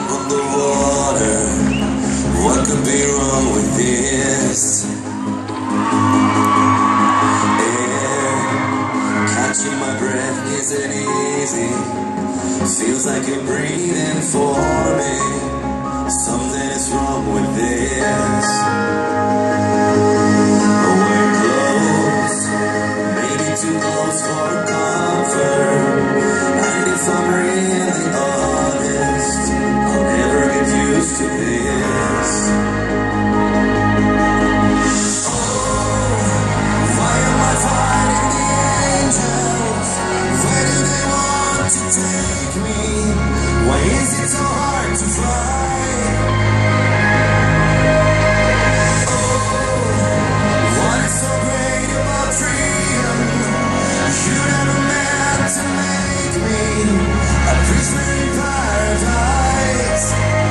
on the water. What could be wrong with this? Air, catching my breath isn't easy. Feels like you're breathing for me. Something is wrong with this. We're close, maybe too close for comfort. And if I'm really honest, I'll never get used to this. Why am I fighting the angels? Where do they want to take me? Why is it so hard to fly? What is so great about freedom? You never meant to make me a prisoner in paradise.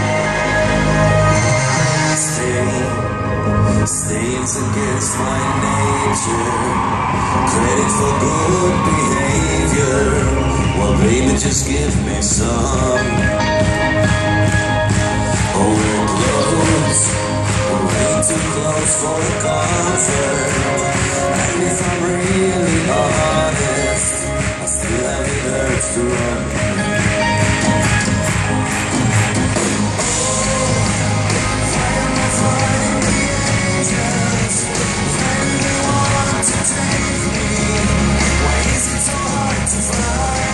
Stains against my nature. Credit for good behavior. Well, baby, just give me some. Oh, we're close. We're way too close for comfort. And if I'm really honest, I still have the urge to run. Why am I fighting the angels? Where do they want to take me? Why is it so hard to fly?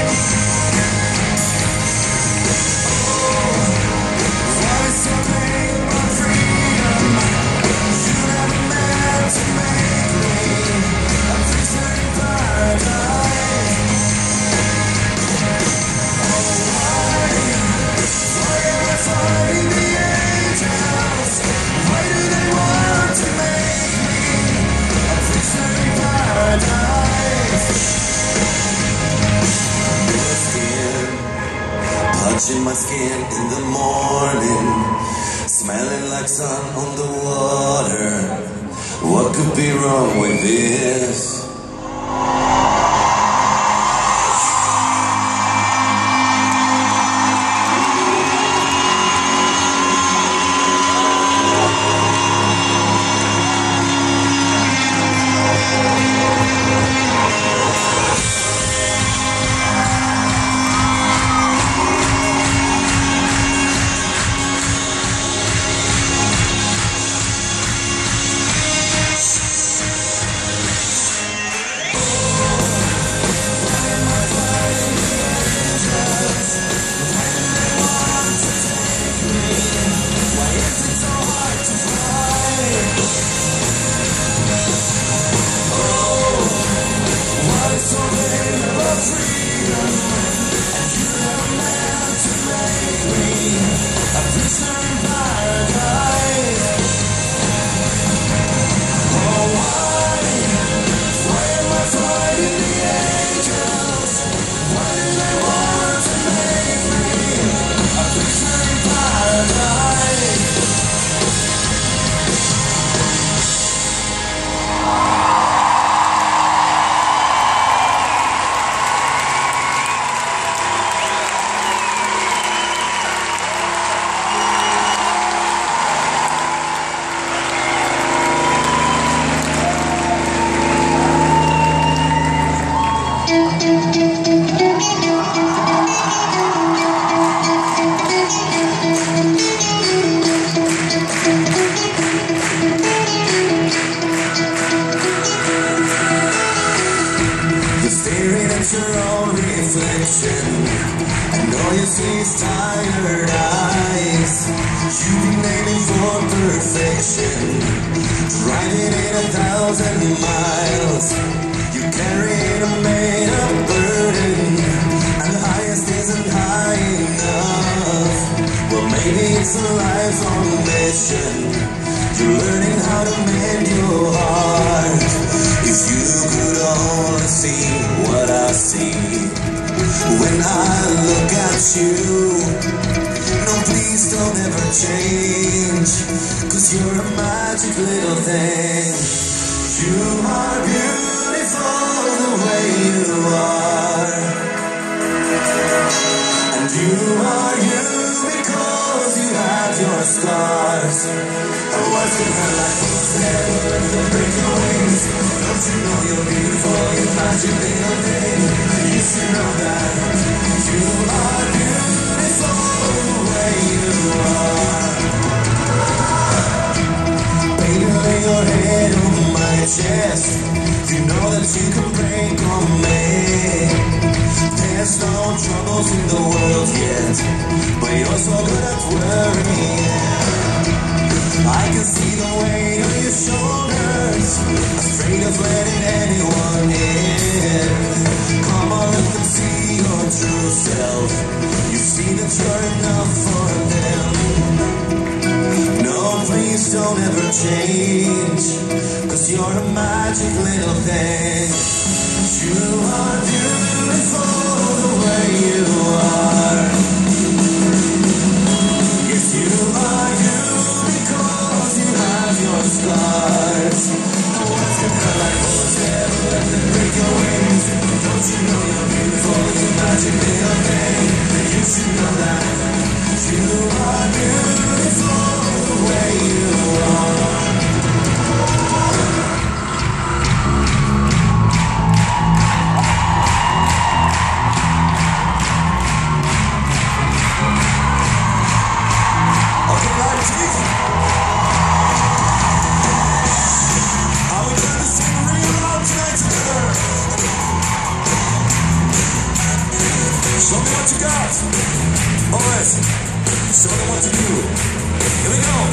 What is so great about freedom? You never meant to make me a prisoner in paradise. Why am I fighting the angels? Why do they want to make me a prisoner in paradise? Your skin, touching my skin in the morning, smelling like sun on the water. What could be wrong with this? Your own reflection, and all you see is tired eyes. You've been aiming for perfection, driving in 1,000 miles. You're carrying a made-up burden, and the highest isn't high enough. Well, maybe it's a lifelong mission. You're learning how to mend your heart. If you could only see what I see when I look at you. No, please don't ever change, 'cause you're a magic little thing. You are beautiful the way you are, and you are you because your scars. And what's in her life will never let them break your wings. Don't you know you're beautiful, you magic little thing? You should know that you are beautiful the way you are. Baby, lay your head on my chest. You know that you can break on me. There's no troubles in the world yet, but you're so good at worrying. I can see the weight on your shoulders, afraid of letting anyone in. Come on, let them see your true self. You see that you're enough for them. No, please don't ever change, 'cause you're a magic little thing. You are beautiful the way you are. Yes, you are you because you have your scars. No one's gonna like what's ever let them break your wings. Don't you know you're beautiful, you magic little thing? You should know that you are beautiful the way you are. Show me what you got. Alright. Show them what to do. Here we go.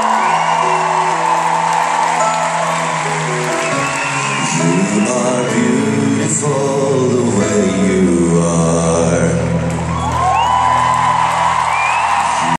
You are beautiful.